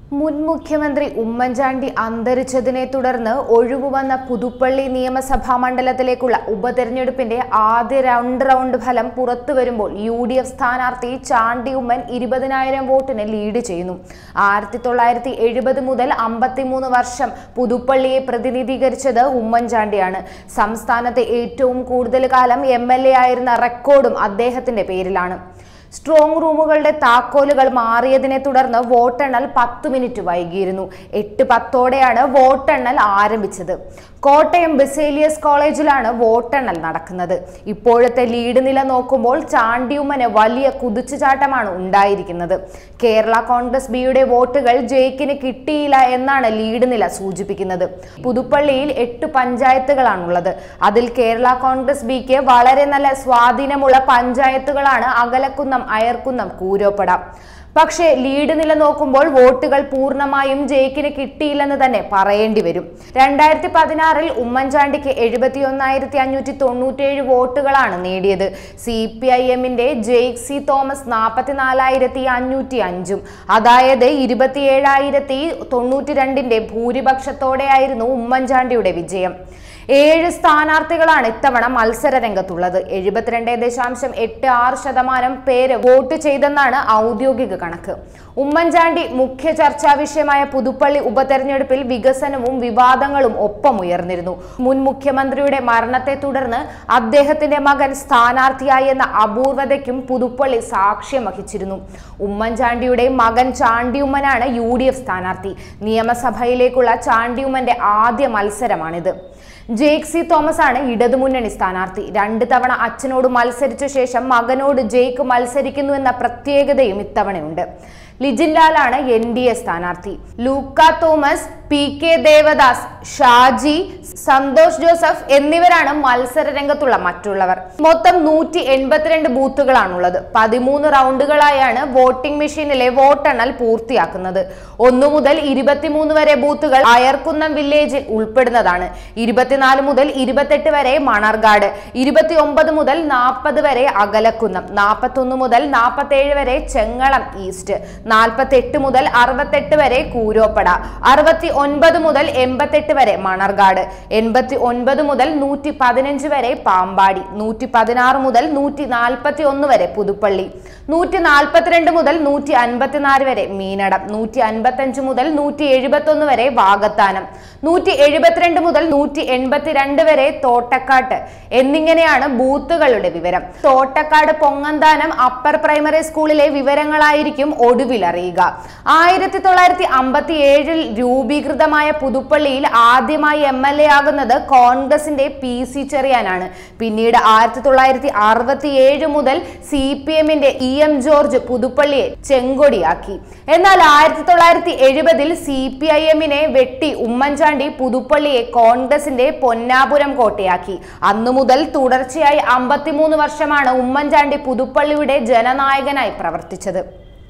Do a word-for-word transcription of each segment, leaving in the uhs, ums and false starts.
മുൻ മുഖ്യമന്ത്രി ഉമ്മൻചാണ്ടി അന്തരിച്ചതിനെ തുടർന്ന് ഒഴിവുവന്ന പുതുപ്പള്ളി നിയമസഭാ മണ്ഡലത്തിലേക്കുള്ള ഉപതെരഞ്ഞെടുപ്പിന്റെ ആദ്യ രണ്ട് റൗണ്ട് ഫലം പുറത്തുവരുമ്പോൾ യു ഡി എഫ് സ്ഥാനാർത്ഥി ചാണ്ടി ഉമ്മൻ ഇരുപതിനായിരം വോട്ടിന് ലീഡ് ചെയ്യുന്നു. ആയിരത്തി തൊള്ളായിരത്തി എഴുപത് മുതൽ അമ്പത്തിമൂന്ന് വർഷം പുതുപ്പള്ളിയെ പ്രതിനിധീകരിച്ചത് ഉമ്മൻചാണ്ടിയാണ്. സംസ്ഥാനത്തെ ഏറ്റവും കൂടുതൽ കാലം എം എൽ എ ആയിരുന്ന റെക്കോർഡും അദ്ദേഹത്തിന്റെ പേരിലാണ്. സ്ട്രോങ് റൂമുകളുടെ താക്കോലുകൾ മാറിയതിനെ തുടർന്ന് വോട്ടെണ്ണൽ പത്ത് മിനിറ്റ് വൈകിയിരുന്നു. എട്ട് പത്തോടെയാണ് വോട്ടെണ്ണൽ ആരംഭിച്ചത്. കോട്ടയം ബസേലിയസ് കോളേജിലാണ് വോട്ടെണ്ണൽ നടക്കുന്നത്. ഇപ്പോഴത്തെ ലീഡ് നില നോക്കുമ്പോൾ ചാണ്ടിയുമ്മന് വലിയ കുതിച്ചുചാട്ടമാണ് ഉണ്ടായിരിക്കുന്നത്. കേരള കോൺഗ്രസ് ബിയുടെ വോട്ടുകൾ ജയിക്കിന് കിട്ടിയില്ല എന്നാണ് ലീഡ് നില സൂചിപ്പിക്കുന്നത്. പുതുപ്പള്ളിയിൽ എട്ട് പഞ്ചായത്തുകളാണുള്ളത്. അതിൽ കേരള കോൺഗ്രസ് ബിക്ക് വളരെ നല്ല സ്വാധീനമുള്ള പഞ്ചായത്തുകളാണ് അകലക്കുന്നം, അയർക്കുന്നം, കൂരോപ്പട. പക്ഷേ ലീഡ് നില നോക്കുമ്പോൾ വോട്ടുകൾ പൂർണ്ണമായും ജയിക്കിന് കിട്ടിയില്ലെന്ന് തന്നെ പറയേണ്ടി വരും. രണ്ടായിരത്തി പതിനാറിൽ ഉമ്മൻചാണ്ടിക്ക് എഴുപത്തി ഒന്നായിരത്തി അഞ്ഞൂറ്റി തൊണ്ണൂറ്റേഴ് വോട്ടുകളാണ് നേടിയത്. സി പി ഐ എമ്മിന്റെ ജെയ്ക് സി തോമസ് നാൽപ്പത്തിനാലായിരത്തി അഞ്ഞൂറ്റി അഞ്ചും അതായത് ഇരുപത്തി ഏഴായിരത്തി തൊണ്ണൂറ്റി രണ്ടിന്റെ ഭൂരിപക്ഷത്തോടെയായിരുന്നു ഉമ്മൻചാണ്ടിയുടെ വിജയം. ഏഴ് സ്ഥാനാർത്ഥികളാണ് ഇത്തവണ മത്സര രംഗത്തുള്ളത്. എഴുപത്തിരണ്ട് ദശാംശം എട്ട് ആറ് ശതമാനം പേര് വോട്ട് ചെയ്തെന്നാണ് ഔദ്യോഗിക കണക്ക്. ഉമ്മൻചാണ്ടി മുഖ്യ ചർച്ചാ വിഷയമായ പുതുപ്പള്ളി ഉപതെരഞ്ഞെടുപ്പിൽ വികസനവും വിവാദങ്ങളും ഒപ്പം ഉയർന്നിരുന്നു. മുൻ മുഖ്യമന്ത്രിയുടെ മരണത്തെ തുടർന്ന് അദ്ദേഹത്തിന്റെ മകൻ സ്ഥാനാർത്ഥിയായി എന്ന അപൂർവതയ്ക്കും പുതുപ്പള്ളി സാക്ഷ്യം വഹിച്ചിരുന്നു. ഉമ്മൻചാണ്ടിയുടെ മകൻ ചാണ്ടിയുമ്മനാണ് യു ഡി എഫ് സ്ഥാനാർത്ഥി. നിയമസഭയിലേക്കുള്ള ചാണ്ടിയുമ്മന്റെ ആദ്യ മത്സരമാണിത്. ജെയ്ക് സി തോമസ് ആണ് ഇടതുമുന്നണി സ്ഥാനാർത്ഥി. രണ്ട് തവണ അച്ഛനോട് മത്സരിച്ച ശേഷം മകനോട് ജെയ്ക്ക് മത്സരിക്കുന്നു എന്ന പ്രത്യേകതയും ഇത്തവണയുണ്ട്. ലിജിൻ ലാലാണ് എൻ ഡി എ സ്ഥാനാർത്ഥി. ലൂക്ക തോമസ്, പി കെ ദേവദാസ്, ഷാജി, സന്തോഷ് ജോസഫ് എന്നിവരാണ് മത്സര രംഗത്തുള്ള മറ്റുള്ളവർ. മൊത്തം നൂറ്റി എൺപത്തിരണ്ട് ബൂത്തുകളാണുള്ളത്. പതിമൂന്ന് റൗണ്ടുകളായാണ് വോട്ടിംഗ് മെഷീനിലെ വോട്ടെണ്ണൽ പൂർത്തിയാക്കുന്നത്. ഒന്നു മുതൽ ഇരുപത്തിമൂന്ന് വരെ ബൂത്തുകൾ അയർക്കുന്നം വില്ലേജിൽ ഉൾപ്പെടുന്നതാണ്. ഇരുപത്തിനാല് മുതൽ ഇരുപത്തെട്ട് വരെ മണർകാട്, ഇരുപത്തി ഒമ്പത് മുതൽ നാൽപ്പത് വരെ അകലക്കുന്നം, നാൽപ്പത്തി ഒന്ന് മുതൽ നാൽപ്പത്തി ഏഴ് വരെ ചെങ്ങളം ഈസ്റ്റ്, നാൽപ്പത്തി എട്ട് മുതൽ അറുപത്തെട്ട് വരെ കൂരോപ്പട, അറുപത്തി ഒൻപത് മുതൽ എൺപത്തെട്ട് വരെ മണർകാട്, എൺപത്തി ഒൻപത് മുതൽ നൂറ്റി പതിനഞ്ച് വരെ പാമ്പാടി, നൂറ്റി പതിനാറ് മുതൽ നൂറ്റി നാൽപ്പത്തി ഒന്ന് വരെ പുതുപ്പള്ളി, നൂറ്റി നാൽപ്പത്തിരണ്ട് മുതൽ നൂറ്റി അൻപത്തിനാല് വരെ മീനടം, നൂറ്റി അൻപത്തി അഞ്ച് മുതൽ നൂറ്റി എഴുപത്തി ഒന്ന് വരെ വാകത്താനം, നൂറ്റി എഴുപത്തിരണ്ട് മുതൽ നൂറ്റി എൺപത്തിരണ്ട് വരെ തോട്ടക്കാട്ട് എന്നിങ്ങനെയാണ് ബൂത്തുകളുടെ വിവരം. തോട്ടക്കാട് പൊങ്ങന്താനം അപ്പർ പ്രൈമറി സ്കൂളിലെ വിവരങ്ങളായിരിക്കും ഒടുവിൽ അറിയുക. ആയിരത്തി തൊള്ളായിരത്തി അമ്പത്തി ഏഴിൽ രൂപീകൃതമായ പുതുപ്പള്ളിയിൽ ആദ്യമായി എം എൽ എ ആകുന്നത് കോൺഗ്രസിന്റെ പി സി ചെറിയാനാണ്. പിന്നീട് ആയിരത്തി തൊള്ളായിരത്തി അറുപത്തി ഏഴ് മുതൽ സി പി എമ്മിന്റെ ഇ എം ജോർജ് പുതുപ്പള്ളിയെ ചെങ്കൊടിയാക്കി. എന്നാൽ ആയിരത്തി തൊള്ളായിരത്തി എഴുപതിൽ സി പി ഐ എമ്മിനെ വെട്ടി ഉമ്മൻചാണ്ടി പുതുപ്പള്ളിയെ കോൺഗ്രസിന്റെ പൊന്നാപുരം കോട്ടയാക്കി. അന്നു മുതൽ തുടർച്ചയായി അമ്പത്തിമൂന്ന് വർഷമാണ് ഉമ്മൻചാണ്ടി പുതുപ്പള്ളിയുടെ ജനനായകനായി പ്രവർത്തിച്ചത്.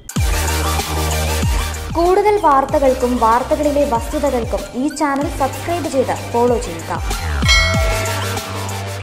കൂടുതൽ വാർത്തകൾക്കും വാർത്തകളിലെ വസ്തുതകൾക്കും ഈ ചാനൽ സബ്സ്ക്രൈബ് ചെയ്ത് ഫോളോ ചെയ്യുക.